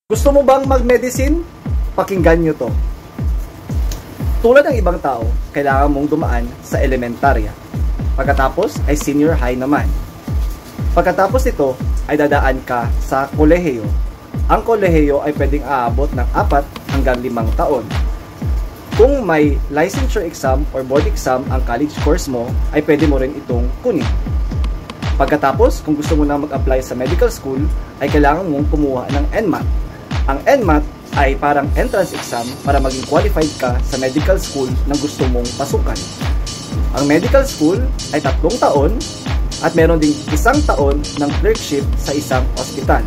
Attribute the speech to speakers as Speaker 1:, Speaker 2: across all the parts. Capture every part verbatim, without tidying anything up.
Speaker 1: Gusto mo bang mag-medicine? Pakinggan nyo to. Tulad ng ibang tao, kailangan mong dumaan sa elementarya. Pagkatapos ay senior high naman. Pagkatapos ito ay dadaan ka sa kolehiyo. Ang kolehiyo ay pwedeng aabot ng apat hanggang limang taon. Kung may licensure exam or board exam ang college course mo, ay pwede mo rin itong kunin. Pagkatapos, kung gusto mo na mag-apply sa medical school, ay kailangan mong kumuha ng N M A T. Ang N M A T ay parang entrance exam para maging qualified ka sa medical school na gusto mong pasukan. Ang medical school ay tatlong taon at meron ding isang taon ng clerkship sa isang ospital.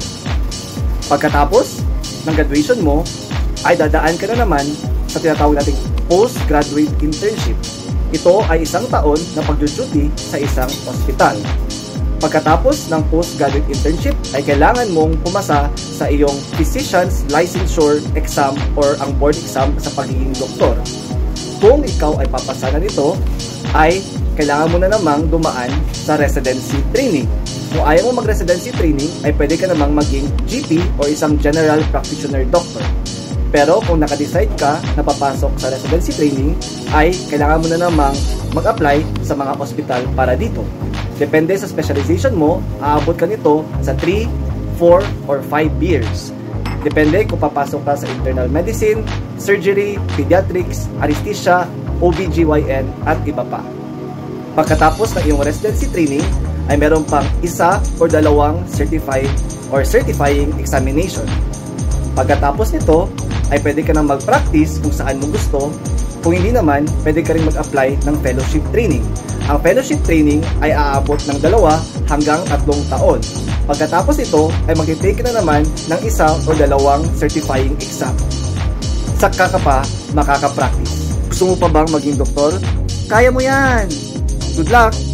Speaker 1: Pagkatapos ng graduation mo, ay dadaan ka na naman sa tinatawag nating postgraduate internship. Ito ay isang taon na pag-duty sa isang ospital. Pagkatapos ng postgraduate internship ay kailangan mong pumasa sa iyong physician's licensure exam or ang board exam sa pagiging doktor. Kung ikaw ay papasa na nito, ay kailangan mo na namang dumaan sa residency training. Kung ayaw mo mag-residency training, ay pwede ka namang maging G P o isang general practitioner doctor. Pero kung nakadecide ka na papasok sa residency training, ay kailangan mo na namang mag-apply sa mga ospital para dito. Depende sa specialization mo, aabot ka nito sa three, four, or five years. Depende kung papasok ka sa internal medicine, surgery, pediatrics, anesthesia, O B G Y N, at iba pa. Pagkatapos ng iyong residency training, ay meron pang isa o dalawang certified or certifying examination. Pagkatapos nito, ay pwede ka nang mag-practice kung saan mo gusto. Kung hindi naman, pwede ka rin mag-apply ng fellowship training. Ang fellowship training ay aabot ng dalawa hanggang tatlong taon. Pagkatapos ito, ay mag-take na naman ng isa o dalawang certifying exam. Saka ka pa makaka-practice. Gusto mo pa bang maging doktor? Kaya mo yan! Good luck!